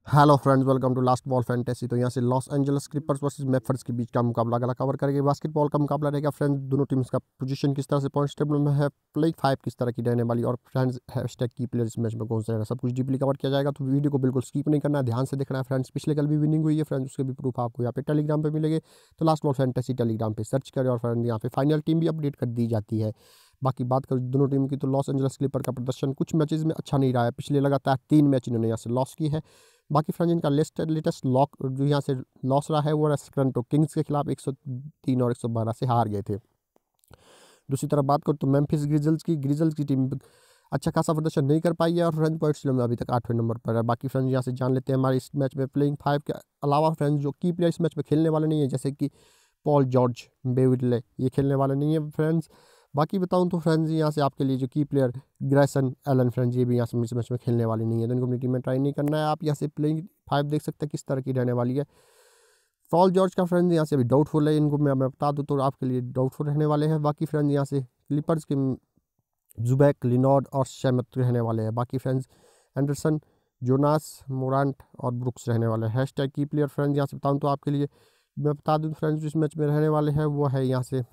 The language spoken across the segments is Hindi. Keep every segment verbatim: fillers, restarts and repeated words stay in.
Hello friends, welcome to last ball fantasy. तो यहाँ से लॉस एंजल्स क्लिपर्स वर्सेस मेफर्स के बीच का मुकाबला अगला कवर करेंगे। बास्केटबॉल का मुकाबला रहेगा फ्रेंड्स। दोनों टीम्स का पोजीशन किस तरह से पॉइंट्स टेबल में है, प्लेइंग फाइव किस तरह की रहने वाली, और फ्रेंड्स हैशटैग की प्लेयर्स मैच में कौन से रहना, सब कुछ डीपली कवर किया जाएगा। तो वीडियो को बिल्कुल स्किप नहीं करना है, ध्यान से देखना है फ्रेंड्स। पिछले कल भी विनिंग हुई है फ्रेंड्स, उसके भी प्रूफ आपको यहाँ पे टेलीग्राम पर मिलेंगे। तो लास्ट बॉल फैंटेसी टेलीग्राम पर सर्च करें, और फ्रेंड यहाँ पे फाइनल टीम भी अपडेट कर दी जाती है। बाकी बात करें दोनों टीम की, तो लॉस एंजल्स क्लिपर का प्रदर्शन कुछ मैचेस में अच्छा नहीं रहा है। पिछले लगातार तीन मैच इन्होंने यहाँ से लॉस की है। बाकी फ्रेंड्स इनका लेस्ट लेटेस्ट लॉक जो यहाँ से लॉस रहा है वो टोरंटो किंग्स के खिलाफ एक सौ तीन और एक सौ बारह से हार गए थे। दूसरी तरफ बात करूँ तो मेम्फिस ग्रिजल्स की ग्रिजल्स की टीम अच्छा खासा प्रदर्शन नहीं कर पाई है, और फ्रेंड्स पॉइंट्स में अभी तक आठवें नंबर पर है। बाकी फ्रेंड्स यहाँ से जान लेते हैं हमारे इस मैच में प्लेइंग फाइव के अलावा फ्रेंड्स जो की प्लेयर इस मैच में खेलने वाले नहीं है, जैसे कि पॉल जॉर्ज, बेविडले, ये खेलने वाले नहीं है फ्रेंड्स। बाकी बताऊं तो फ्रेंड्स यहाँ से आपके लिए जो की प्लेयर ग्रेसन एलन फ्रेंड्स, ये भी यहाँ से इस मैच में खेलने वाली नहीं है, तो इनको अपनी टीम में ट्राई नहीं करना है। आप यहाँ से प्लेइंग फाइव देख सकते हैं किस तरह की रहने वाली है। पॉल जॉर्ज का फ्रेंड्स यहाँ से अभी डाउटफुल है, इनको मैं मैं बता दूँ तो आपके लिए डाउटफुल रहने वाले हैं। बाकी फ्रेंड्स यहाँ से क्लिपर्स के जुबैक, लिनॉर्ड और शेमत रहने वाले हैं। बाकी फ्रेंड्स एंडरसन, जोनास, मोरांट और ब्रुक्स रहने वाले हैं। हैशटैग की प्लेयर फ्रेंड्स यहाँ से बताऊँ तो आपके लिए मैं बता दूँ फ्रेंड्स इस मैच में रहने वाले हैं वो है यहाँ से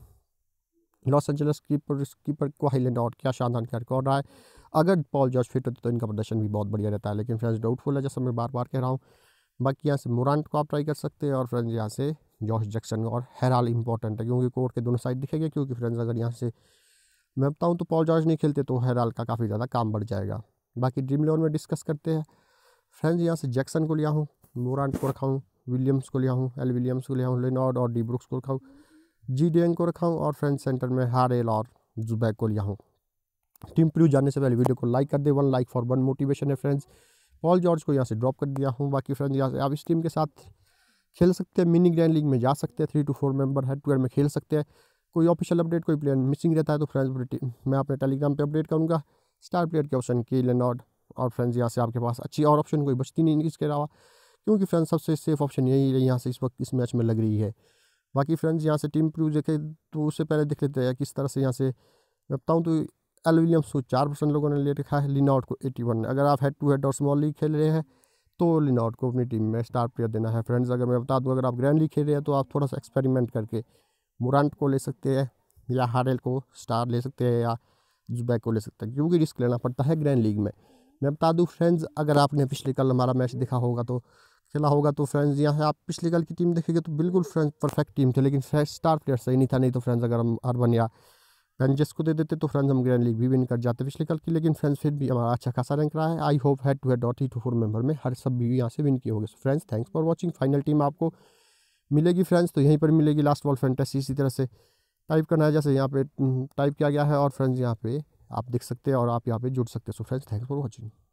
लॉस एंजल्स कीपर कीपर को हाईलैंड आउट, क्या शानदार क्या रिकॉर्ड रहा है। अगर पॉल जॉर्ज फिट होते तो इनका प्रदर्शन भी बहुत बढ़िया रहता है, लेकिन फ्रेंड्स डाउटफुल है, जैसा मैं बार बार कह रहा हूँ। बाकी यहाँ से मोरांट को आप ट्राई कर सकते हैं, और फ्रेंड्स यहाँ से जॉश जैक्सन और हेराल इंपॉर्टेंट है, क्योंकि कोर्ट के दोनों साइड दिखेंगे। क्योंकि फ्रेंड्स अगर यहाँ से मैं बताऊँ तो पॉल जॉर्ज नहीं खेलते तो हेराल का काफ़ी ज़्यादा काम बढ़ जाएगा। बाकी ड्रीम इलेवन में डिस्कस करते हैं फ्रेंड्स। यहाँ से जैक्सन को लिया हूँ, मोरांट को रखा हूँ, विलियम्स को लिया हूँ, एल विलियम्स को लिया हूँ, लिनॉर्ड और डी ब्रुक्स को रखा हूँ, जी डेंग को रखा हूँ, और फ्रेंड्स सेंटर में हारेल और जुबैक को लिया हूँ। टीम प्रीव्यू जानने से पहले वीडियो को लाइक कर दे, one like for one motivation है फ्रेंड्स। पॉल जॉर्ज को यहाँ से ड्रॉप कर दिया हूँ। बाकी फ्रेंड्स यहाँ से आप इस टीम के साथ खेल सकते हैं, मिनी ग्रैंड लीग में जा सकते हैं, three two four member head to head में खेल सकते हैं। कोई ऑफिशियल अपडेट, कोई प्लेयर मिसिंग रहता है तो फ्रेंड्स मैं अपने टेलीग्राम पे अपडेट करूँगा। स्टार प्लेयर के ऑप्शन की लेनॉर्ड, और फ्रेंड्स यहाँ से आपके पास अच्छी और ऑप्शन कोई बचती नहीं इसके अलावा, क्योंकि फ्रेंड्स सबसे सेफ ऑप्शन यही यहाँ से इस वक्त इस मैच में लग रही है। बाकी फ्रेंड्स यहाँ से टीम प्रीव्यू देखे तो उससे पहले देख लेते हैं किस तरह से यहाँ से मैं बताऊँ तो एल विलियम्स को चार परसेंट लोगों ने ले रखा है, लिनॉर्ड को एटी वन। अगर आप हेड टू हेड और स्मॉल लीग खेल रहे हैं तो लिनॉर्ड को अपनी टीम में स्टार प्लेयर देना है फ्रेंड्स। अगर मैं बता दूं अगर आप ग्रैंड लीग खेल रहे हैं तो आप थोड़ा सा एक्सपेरिमेंट करके मोरांट को ले सकते हैं, या हारेल को स्टार ले सकते हैं, या जुबैक को ले सकते हैं, क्योंकि रिस्क लेना पड़ता है ग्रैंड लीग में। मैं बता दूँ फ्रेंड्स, अगर आपने पिछले कल हमारा मैच देखा होगा तो खेला होगा तो फ्रेंड्स यहाँ से आप पिछले कल की टीम देखेंगे तो बिल्कुल फ्रेंड्स परफेक्ट टीम थे, लेकिन स्टार प्लेयर सही नहीं था। नहीं तो फ्रेंड्स अगर हम अर्बन या बेंजेस को दे देते तो फ्रेंड्स हम ग्रैंड लीग भी विन कर जाते पिछले कल की। लेकिन फ्रेंड्स फिर भी हमारा अच्छा खासा रैंक रहा है। I hope head to head और थ्री टू फोर मेंबर में हर सब भी यहाँ से विन किए होंगे। So friends thanks for watching. Final team आपको मिलेगी फ्रेंड्स, तो यहीं पर मिलेगी लास्ट बॉल फैंटेसी। इसी तरह से टाइप करना है जैसे यहाँ पे टाइप किया गया है, और फ्रेंड्स यहाँ पे आप देख सकते हैं और आप यहाँ पे जुड़ सकते हैं। So friends thanks for watching.